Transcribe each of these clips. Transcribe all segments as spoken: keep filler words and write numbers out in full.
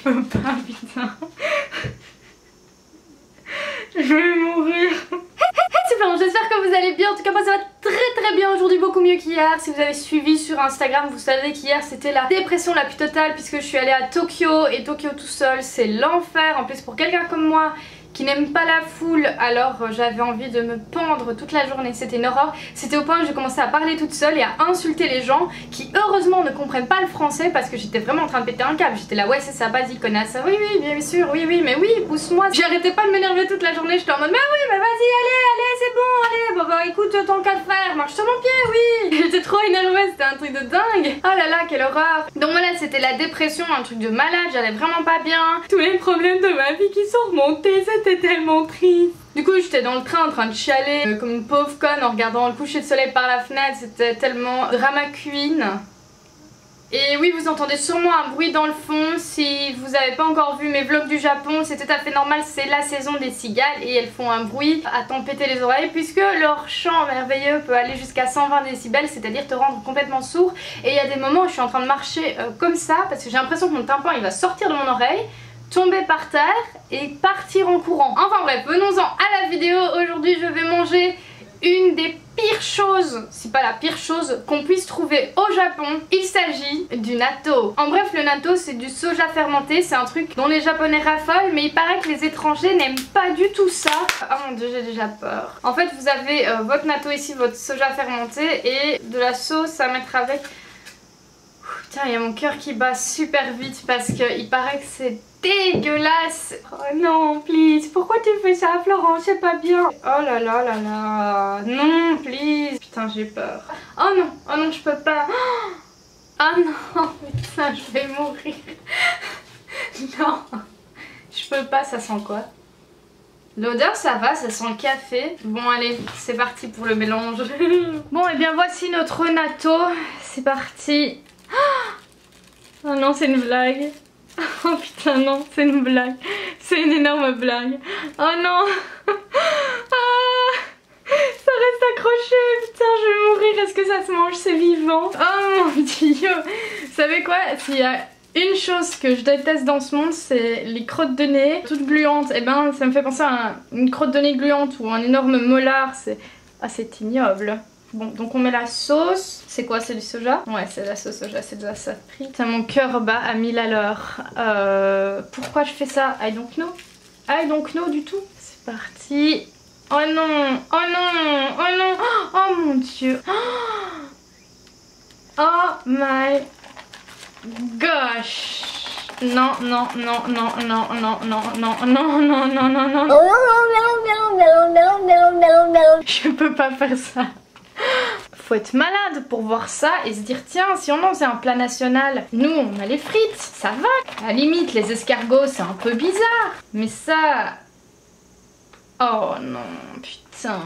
peux pas, putain. Je vais mourir. Super, j'espère que vous allez bien. En tout cas, moi ça va très très bien aujourd'hui, beaucoup mieux qu'hier. Si vous avez suivi sur Instagram, vous savez qu'hier c'était la dépression la plus totale puisque je suis allée à Tokyo et Tokyo tout seul, c'est l'enfer. En plus, pour quelqu'un comme moi qui n'aime pas la foule, alors euh, j'avais envie de me pendre toute la journée, c'était une horreur. C'était au point que j'ai commencé à parler toute seule et à insulter les gens qui heureusement ne comprennent pas le français parce que j'étais vraiment en train de péter un câble. J'étais là, ouais c'est ça, vas-y connasse, oui oui bien sûr, oui oui mais oui pousse-moi. J'arrêtais pas de m'énerver toute la journée, j'étais en mode mais oui mais vas-y allez allez c'est bon allez, bon bah écoute ton cas de faire, marche sur mon pied oui. J'étais trop énervée, c'était un truc de dingue. Oh là là quelle horreur. Donc voilà, c'était la dépression, un truc de malade, j'allais vraiment pas bien. Tous les problèmes de ma vie qui sont remontés, c'était C'était tellement triste. Du coup j'étais dans le train en train de chialer euh, comme une pauvre conne en regardant le coucher de soleil par la fenêtre. C'était tellement drama queen. Et oui, vous entendez sûrement un bruit dans le fond. Si vous n'avez pas encore vu mes vlogs du Japon, c'est tout à fait normal, c'est la saison des cigales et elles font un bruit à t'en péter les oreilles puisque leur chant merveilleux peut aller jusqu'à cent vingt décibels, c'est-à-dire te rendre complètement sourd. Et il y a des moments où je suis en train de marcher euh, comme ça parce que j'ai l'impression que mon tympan il va sortir de mon oreille, tomber par terre et partir en courant. Enfin bref, venons-en à la vidéo. Aujourd'hui je vais manger une des pires choses, si pas la pire chose qu'on puisse trouver au Japon. Il s'agit du natto. En bref, le natto c'est du soja fermenté, c'est un truc dont les japonais raffolent, mais il paraît que les étrangers n'aiment pas du tout ça. Oh mon dieu, j'ai déjà peur. En fait vous avez euh, votre natto ici, votre soja fermenté et de la sauce à mettre avec. Tiens, il y a mon cœur qui bat super vite parce qu'il paraît que c'est dégueulasse. Oh non, please, pourquoi tu fais ça, Florence? C'est pas bien. Oh là là là là. Non, please. Putain, j'ai peur. Oh non, oh non, je peux pas. Oh non, putain, je vais mourir. Non, je peux pas, ça sent quoi? L'odeur ça va, ça sent le café. Bon allez, c'est parti pour le mélange. Bon et bien voici notre natto. C'est parti. Oh non, c'est une blague. Oh putain non, c'est une blague. C'est une énorme blague. Oh non. Ah, ça reste accroché. Putain, je vais mourir. Est-ce que ça se mange? C'est vivant. Oh mon dieu. Vous savez quoi? S'il y a une chose que je déteste dans ce monde, c'est les crottes de nez toutes gluantes. Et ben ça me fait penser à une crotte de nez gluante ou un énorme molar. C'est ah, c'est ignoble. Bon, donc on met la sauce. C'est quoi? C'est du soja? Ouais, c'est de la sauce soja, c'est de la sauce frite. Putain, mon cœur bat à mille à l'heure. Euh, pourquoi je fais ça? I don't know. I don't know du tout. C'est parti. Oh non, oh non, oh non, oh mon dieu. Oh my gosh. Non, non, non, non, non, non, non, non, non, non, non, non, non. Je peux pas faire ça. Faut être malade pour voir ça et se dire tiens, si on en faisait un plat national, nous on a les frites, ça va. À la limite les escargots c'est un peu bizarre, mais ça... Oh non, putain.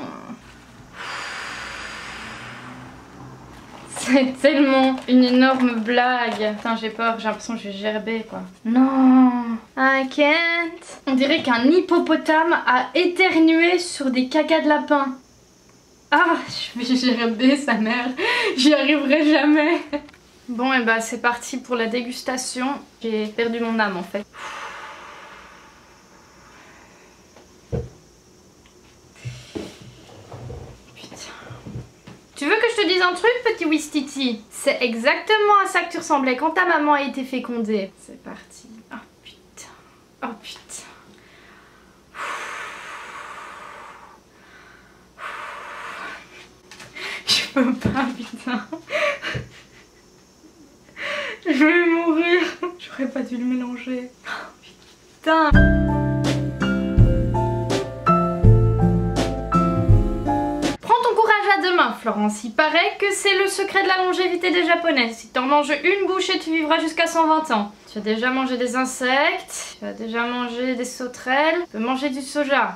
C'est tellement une énorme blague. Putain, j'ai peur, j'ai l'impression que je vais gerber quoi. Non, I can't. On dirait qu'un hippopotame a éternué sur des cacas de lapin. Ah, je vais gerber sa mère, j'y arriverai jamais. Bon et bah c'est parti pour la dégustation. J'ai perdu mon âme en fait. Putain. Tu veux que je te dise un truc, petit Wistiti? C'est exactement à ça que tu ressemblais quand ta maman a été fécondée. C'est parti. Oh putain. Oh putain. Je peux pas, putain. Je vais mourir. J'aurais pas dû le mélanger. Oh, putain. Prends ton courage à deux mains, Florence. Il paraît que c'est le secret de la longévité des Japonais. Si t'en manges une bouchée, tu vivras jusqu'à cent vingt ans. Tu as déjà mangé des insectes, tu as déjà mangé des sauterelles, tu peux manger du soja.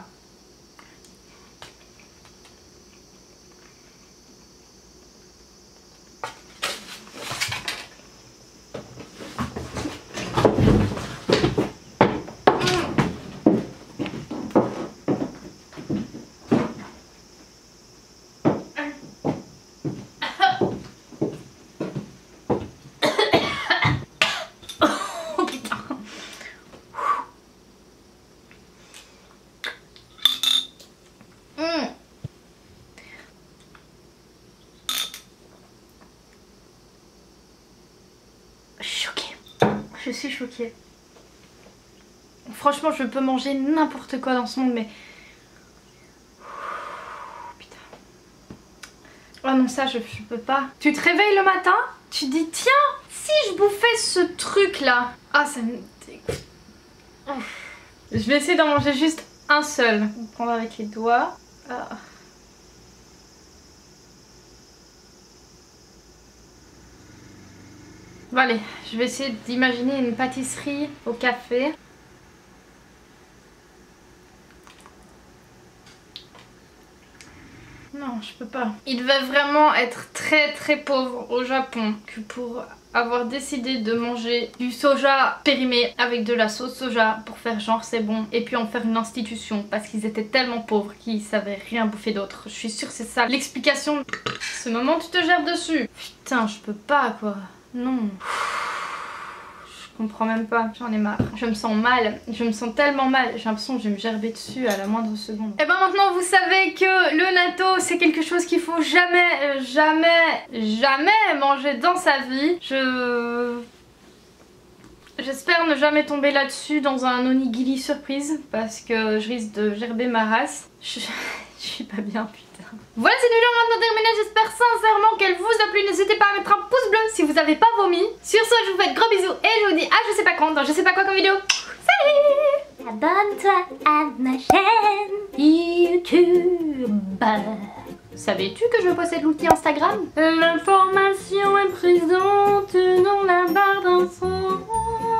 Je suis choquée. Franchement, je peux manger n'importe quoi dans ce monde, mais... Putain. Oh non, ça, je, je peux pas. Tu te réveilles le matin, tu dis, tiens, si je bouffais ce truc-là. Ah, ça me dégoûte. Je vais essayer d'en manger juste un seul. On va prendre avec les doigts. Ah. Bon allez, je vais essayer d'imaginer une pâtisserie au café. Non, je peux pas. Il devait vraiment être très très pauvre au Japon que pour avoir décidé de manger du soja périmé avec de la sauce soja pour faire genre c'est bon et puis en faire une institution parce qu'ils étaient tellement pauvres qu'ils savaient rien bouffer d'autre. Je suis sûre que c'est ça l'explication. Ce moment tu te gères dessus. Putain, je peux pas quoi. Non. Je comprends même pas, j'en ai marre. Je me sens mal, je me sens tellement mal. J'ai l'impression que je vais me gerber dessus à la moindre seconde. Et ben maintenant vous savez que le natto c'est quelque chose qu'il faut jamais, jamais, jamais manger dans sa vie. Je... J'espère ne jamais tomber là-dessus dans un onigiri surprise parce que je risque de gerber ma race. Je, je suis pas bien, putain. Voilà, cette vidéo maintenant terminée, j'espère sincèrement qu'elle vous a plu. N'hésitez pas à mettre un pouce bleu si vous avez pas vomi. Sur ce, je vous fais de gros bisous et je vous dis à je sais pas quand dans je sais pas quoi comme vidéo. Salut! Abonne-toi à ma chaîne YouTube. Savais-tu que je possède l'outil Instagram? L'information est présente dans la barre d'infos.